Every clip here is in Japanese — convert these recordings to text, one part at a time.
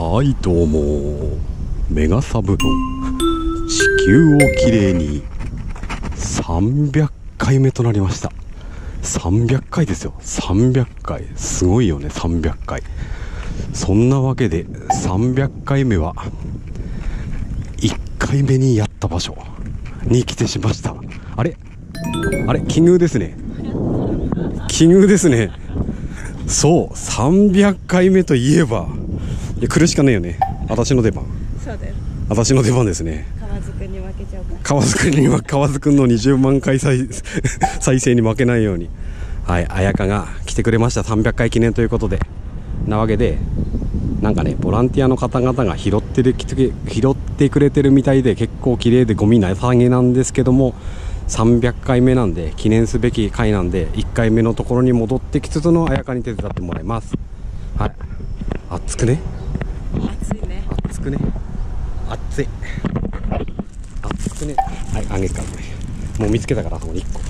はいどうも、メガサブの地球をきれいに300回目となりました。300回ですよ。300回すごいよね。300回。そんなわけで300回目は1回目にやった場所に来てしました。あれ奇遇ですね。奇遇ですね。そう、300回目といえば、いや来るしかねえよね。私の出番。 そうだよ。 私の出番ですね。 河津くんに負けちゃうから。 河津くんの20万回再生に負けないように、はい、綾香が来てくれました。300回記念ということで。なわけで、なんかね、ボランティアの方々が拾ってくれてるみたいで、結構綺麗でゴミなさげなんですけども、300回目なんで記念すべき回なんで、1回目のところに戻ってきつつの綾香に手伝ってもらいます。はい。暑くね。 暑いね。 暑くね。暑い。暑くね。はい、あげっからこれ。もう見つけたから、そこに1個。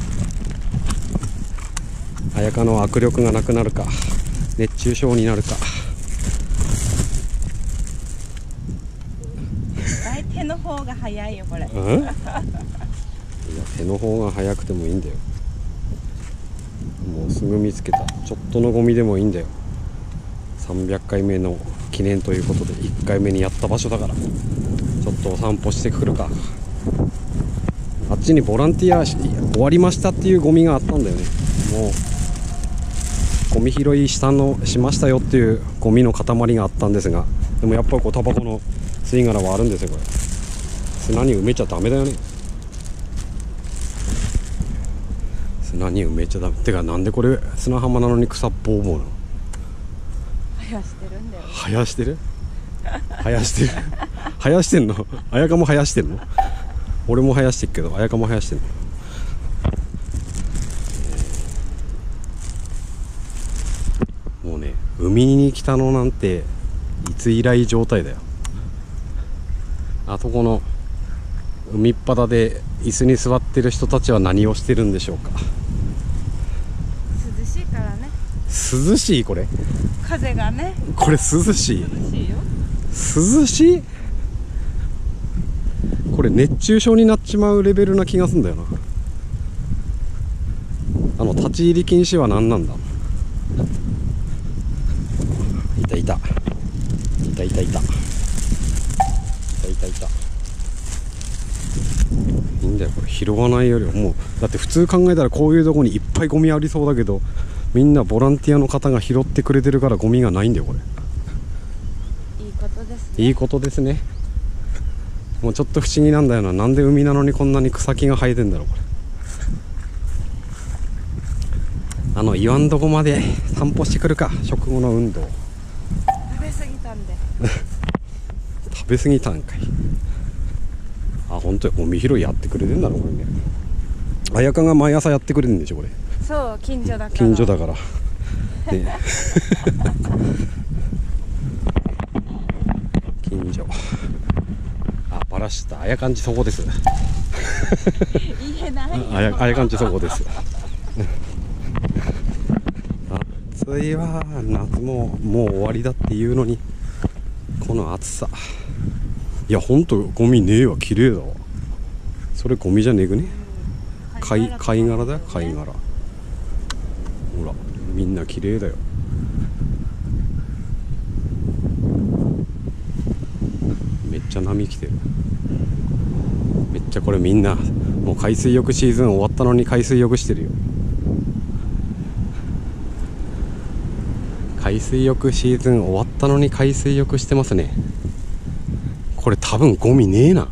綾香の握力がなくなるか、熱中症になるか。 手の方が早いよこれ。 うん？いや、手の方が早くてもいいんだよ。もうすぐ見つけた。ちょっとのゴミでもいいんだよ。300回目の記念ということで、1回目にやった場所だから、ちょっとお散歩してくるか。あっちにボランティア終わりましたっていうゴミがあったんだよね。もうゴミ拾いしましたよっていうゴミの塊があったんですが、でもやっぱりこうタバコの吸い殻はあるんですよ。これ砂に埋めちゃダメだよね。砂に埋めちゃダメ。てか、なんでこれ砂浜なのに草ぼうぼうなの？ 生やしてるんだよ。 生やしてる生やしてんの？綾香も生やしてんの？俺も生やしてるけど、綾香も生やしてんの？もうね、海に来たのなんていつ以来状態だよ。あそこの海っぱだで椅子に座ってる人たちは何をしてるんでしょうか。 涼しいからね。 涼しい？これ風がね。 これ涼しい？ 涼しいよ。 涼しい？これ熱中症になっちまうレベルな気がするんだよな。立ち入り禁止は何なんだ。いたいいんだよ、これ拾わないよりは。もうだって普通考えたらこういうとこにいっぱいゴミありそうだけど、みんなボランティアの方が拾ってくれてるからゴミがないんだよ。これいいことですね。 いいことですね。もうちょっと不思議なんだよな。なんで海なのにこんなに草木が生えてんだろう。これ言わんとこまで散歩してくるか。食後の運動。 食べ過ぎたんで。 食べ過ぎたんかい。あ、本当にゴミ拾いやってくれてんだろこれね。綾香が毎朝やってくれるんでしょこれ。 そう、近所だから。 近所だからね。近所。あ、バラした。綾香んちそこです。 言えないよ。 綾香んちそこです。暑いわ。夏ももう終わりだっていうのに、この暑さ。いや、ほんとゴミねえわ。綺麗だわ。それゴミじゃねえくね。貝殻だよ、貝殻。ほら、みんな綺麗だよ。めっちゃ波来てる。めっちゃこれみんなもう海水浴シーズン終わったのに海水浴してるよ。海水浴シーズン終わったのに海水浴してますね。これ多分ゴミねえな。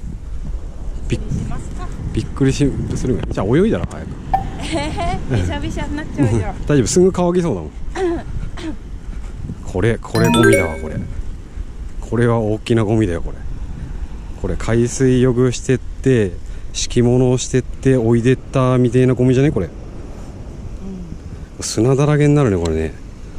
びっくりするが。じゃあ泳いだら早く。 びしゃびしゃになっちゃうよ。 大丈夫、すぐ乾きそうだもん。これゴミだわ。これは大きなゴミだよ。これ海水浴してって敷物をしてっておいでったみたいなゴミじゃねこれ。砂だらけになるねこれね。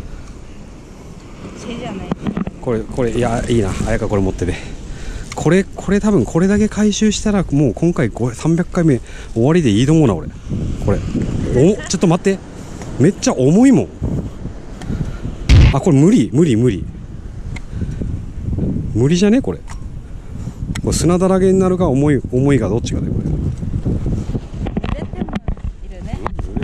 じゃない。 これいや、いいな。綾香これ持ってて。これ多分これだけ回収したらもう今回300回目終わりでいいと思うな俺。これちょっと待って、めっちゃ重いもん。あ、これ無理。 無理じゃねこれ。これ砂だらけになるか重いがどっちかだよこれ。 濡れてもいるね。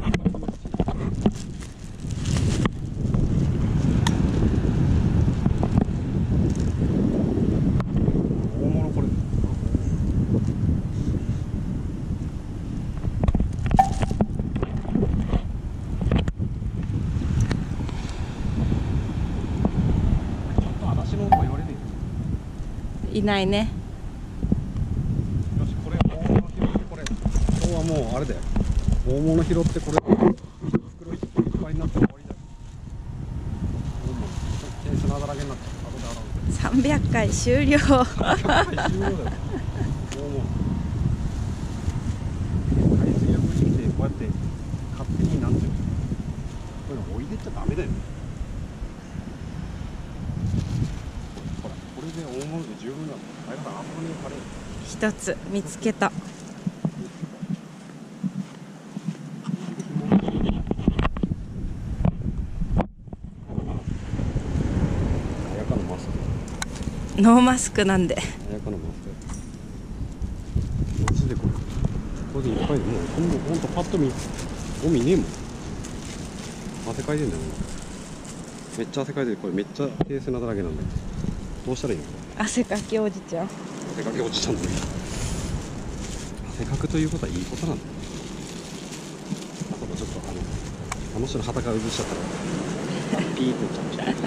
大物これ。 いないね。 よし、これ大物拾ってこれ。今日はもうあれだよ。大物拾ってこれ。袋いっぱいになって終わりだよ。大物。手砂だらけになって後で洗う。 300回終了。 終了だよ。大物。海水浴に来てこうやって勝手になんていうの。こういうの置いてっちゃダメだよね。ほら、これで大物で十分なの。あれだ、あんまりカレー。 一つ見つけた。ノーマスクなんで。 綾香のマスク。マジでこれ。これでいっぱいで、もうほんとパッと見、ゴミねえもん。汗かいてんだよ、めっちゃ汗かいてる。これめっちゃ手砂だらけなんだよ。どうしたらいいの？ 汗かきおじちゃん。 汗かき落ちちゃうんだよ。汗かくということはいいことなんだよ。あとちょっとあの人の裸を映しちゃったらピーって言っちゃうし。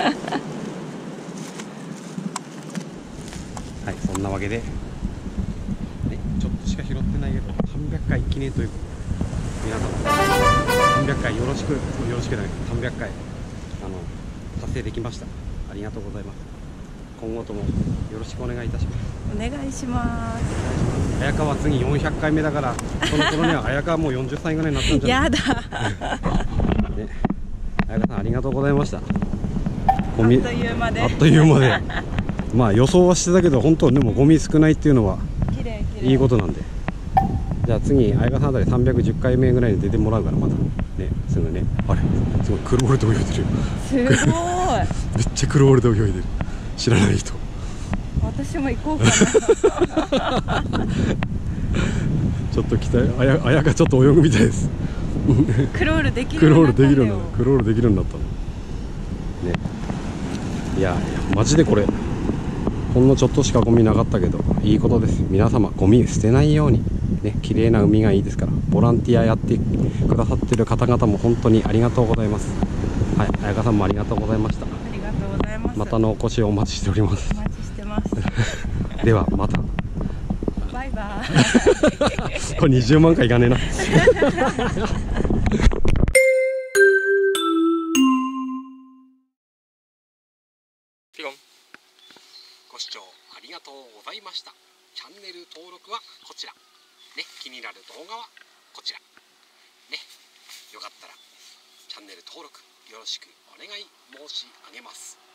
はい、そんなわけで、ね、ちょっとしか拾ってないけど300回記念ということで、皆様300回よろしくだね。300回達成できました。ありがとうございます。今後ともよろしくお願いいたします。 お願いします。 綾香は次400回目だから、その頃には綾香はもう40歳ぐらいになったんじゃない？ やだ。 ね、綾香さんありがとうございました。 あっという間で。 あっという間で。まあ予想はしてたけど、本当でもゴミ少ないっていうのは綺麗綺麗。 いいことなんで。じゃあ次綾香さんあたり310回目ぐらいに出てもらうから、またね、すぐね。あれすごいクロールで泳いでるよ。 すごい。 めっちゃクロールで泳いでる。知らない人。 私も行こうかな。 ちょっと期待。綾香ちょっと泳ぐみたいです。 クロールできるクロールようになったんだよ。 できるようになった。クロールできるようになったの。ね。いやマジでこれほんのちょっとしかゴミなかったけどいいことです。皆様ゴミ捨てないようにね、綺麗な海がいいですから。ボランティアやってくださってる方々も本当にありがとうございます。はい、綾香さんもありがとうございました。 ありがとうございます。 またのお越しをお待ちしております。 お待ちしてます。 ではまた。 バイバイ。 これ20万回いかねえな。ピコン。ご視聴ありがとうございました。チャンネル登録はこちら。ね、気になる動画はこちら。ね、よかったらチャンネル登録よろしくお願い申し上げます。